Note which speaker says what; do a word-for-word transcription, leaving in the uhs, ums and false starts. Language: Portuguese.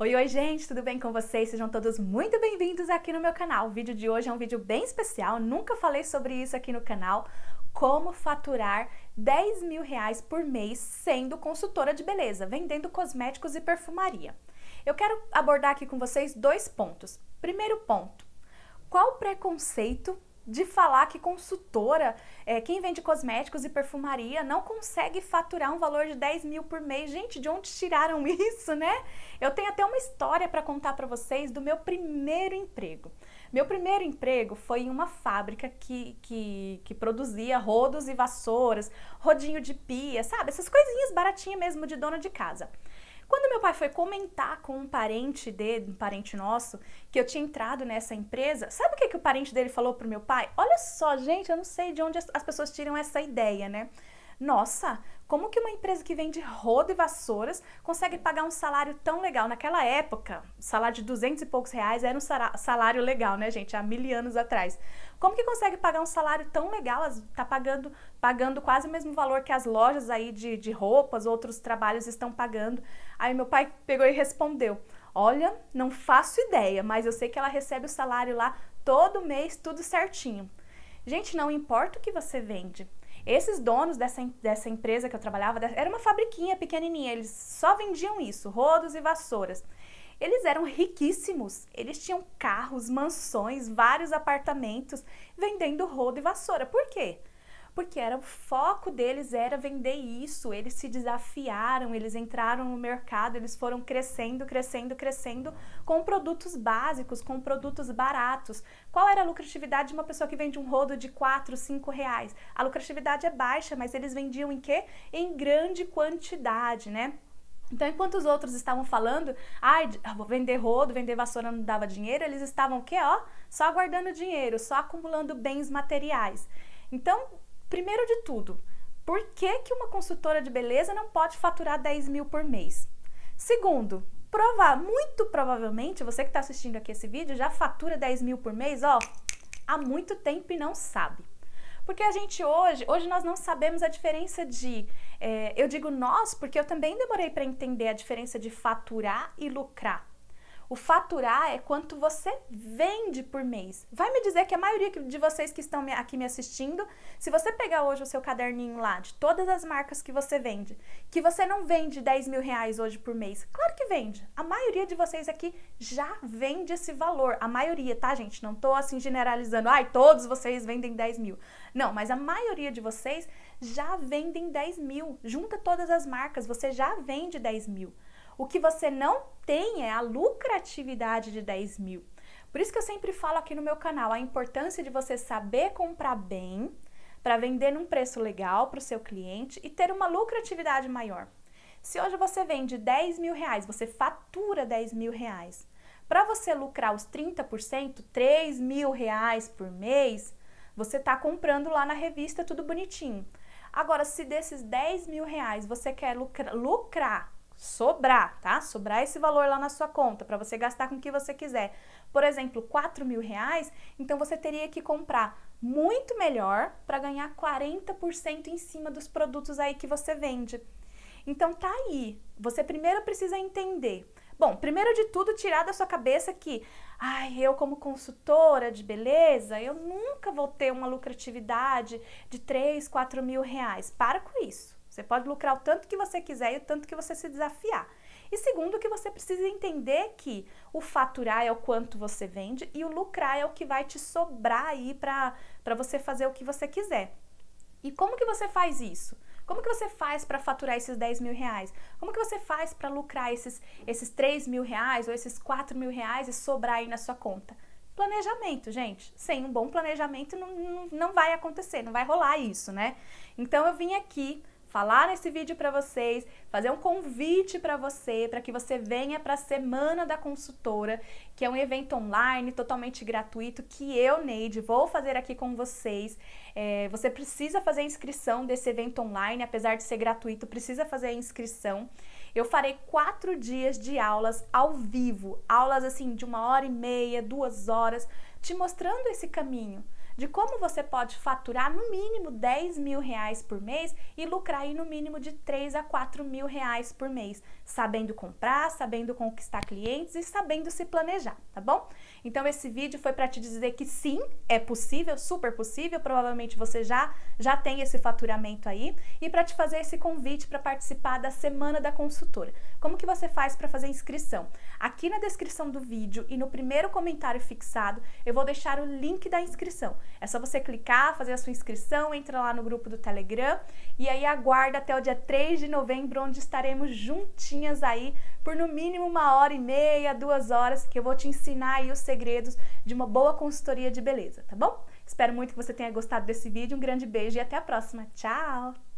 Speaker 1: Oi, oi gente, tudo bem com vocês? Sejam todos muito bem-vindos aqui no meu canal. O vídeo de hoje é um vídeo bem especial, nunca falei sobre isso aqui no canal. Como faturar dez mil reais por mês sendo consultora de beleza, vendendo cosméticos e perfumaria. Eu quero abordar aqui com vocês dois pontos. Primeiro ponto, qual o preconceito de falar que consultora, é, quem vende cosméticos e perfumaria não consegue faturar um valor de dez mil por mês? Gente, de onde tiraram isso, né? Eu tenho até uma história para contar para vocês do meu primeiro emprego. Meu primeiro emprego foi em uma fábrica que, que, que produzia rodos e vassouras, rodinho de pia, sabe? Essas coisinhas baratinhas mesmo de dona de casa. Quando meu pai foi comentar com um parente dele, um parente nosso, que eu tinha entrado nessa empresa, sabe o que, que o parente dele falou pro meu pai? Olha só, gente, eu não sei de onde as pessoas tiram essa ideia, né? Nossa, como que uma empresa que vende rodo e vassouras consegue pagar um salário tão legal? Naquela época, o salário de duzentos e poucos reais era um salário legal, né, gente? Há mil anos atrás. Como que consegue pagar um salário tão legal? Tá pagando, pagando quase o mesmo valor que as lojas aí de, de roupas, outros trabalhos estão pagando. Aí meu pai pegou e respondeu: olha, não faço ideia, mas eu sei que ela recebe o salário lá todo mês, tudo certinho. Gente, não importa o que você vende. Esses donos dessa, dessa empresa que eu trabalhava, era uma fabriquinha pequenininha, eles só vendiam isso, rodos e vassouras. Eles eram riquíssimos, eles tinham carros, mansões, vários apartamentos vendendo rodo e vassoura. Por quê? Porque era o foco deles era vender isso, eles se desafiaram, eles entraram no mercado, eles foram crescendo, crescendo, crescendo com produtos básicos, com produtos baratos. Qual era a lucratividade de uma pessoa que vende um rodo de quatro, cinco reais? A lucratividade é baixa, mas eles vendiam em quê? Em grande quantidade, né? Então, enquanto os outros estavam falando, ai, ah, vou vender rodo, vender vassoura não dava dinheiro, eles estavam o quê? Ó, só guardando dinheiro, só acumulando bens materiais. Então, primeiro de tudo, por que que uma consultora de beleza não pode faturar dez mil por mês? Segundo, prova, muito provavelmente, você que está assistindo aqui esse vídeo já fatura dez mil por mês, ó, há muito tempo e não sabe. Porque a gente hoje, hoje nós não sabemos a diferença de, é, eu digo nós, porque eu também demorei para entender a diferença de faturar e lucrar. O faturar é quanto você vende por mês. Vai me dizer que a maioria de vocês que estão aqui me assistindo, se você pegar hoje o seu caderninho lá de todas as marcas que você vende, que você não vende dez mil reais hoje por mês, claro que vende. A maioria de vocês aqui já vende esse valor. A maioria, tá, gente? Não tô assim generalizando, ai, todos vocês vendem dez mil. Não, mas a maioria de vocês já vendem dez mil. Junta todas as marcas, você já vende dez mil. O que você não tem é a lucratividade de dez mil. Por isso que eu sempre falo aqui no meu canal a importância de você saber comprar bem para vender num preço legal para o seu cliente e ter uma lucratividade maior. Se hoje você vende dez mil reais, você fatura dez mil reais. Para você lucrar os trinta por cento, três mil reais por mês, você está comprando lá na revista tudo bonitinho. Agora, se desses dez mil reais você quer lucrar, lucrar sobrar, tá? Sobrar esse valor lá na sua conta para você gastar com o que você quiser. Por exemplo, quatro mil reais, então você teria que comprar muito melhor para ganhar quarenta por cento em cima dos produtos aí que você vende. Então tá aí, você primeiro precisa entender. Bom, primeiro de tudo, tirar da sua cabeça que, ai, eu como consultora de beleza, eu nunca vou ter uma lucratividade de três, quatro mil reais. Para com isso. Você pode lucrar o tanto que você quiser e o tanto que você se desafiar. E segundo, que você precisa entender que o faturar é o quanto você vende e o lucrar é o que vai te sobrar aí para para você fazer o que você quiser. E como que você faz isso? Como que você faz para faturar esses dez mil reais? Como que você faz para lucrar esses, esses três mil reais ou esses quatro mil reais e sobrar aí na sua conta? Planejamento, gente. Sem um bom planejamento não, não, não vai acontecer, não vai rolar isso, né? Então eu vim aqui falar nesse vídeo para vocês, fazer um convite para você, para que você venha para a Semana da Consultora, que é um evento online totalmente gratuito que eu, Neide, vou fazer aqui com vocês. É, você precisa fazer a inscrição desse evento online, apesar de ser gratuito, precisa fazer a inscrição. Eu farei quatro dias de aulas ao vivo, aulas assim de uma hora e meia, duas horas, te mostrando esse caminho de como você pode faturar no mínimo dez mil reais por mês e lucrar aí no mínimo de três a quatro mil reais por mês, sabendo comprar, sabendo conquistar clientes e sabendo se planejar, tá bom? Então esse vídeo foi para te dizer que sim, é possível, super possível, provavelmente você já, já tem esse faturamento aí, e para te fazer esse convite para participar da Semana da Consultora. Como que você faz para fazer inscrição? Aqui na descrição do vídeo e no primeiro comentário fixado, eu vou deixar o link da inscrição. É só você clicar, fazer a sua inscrição, entra lá no grupo do Telegram e aí aguarda até o dia três de novembro, onde estaremos juntinhas aí por no mínimo uma hora e meia, duas horas, que eu vou te ensinar aí os segredos de uma boa consultoria de beleza, tá bom? Espero muito que você tenha gostado desse vídeo, um grande beijo e até a próxima. Tchau!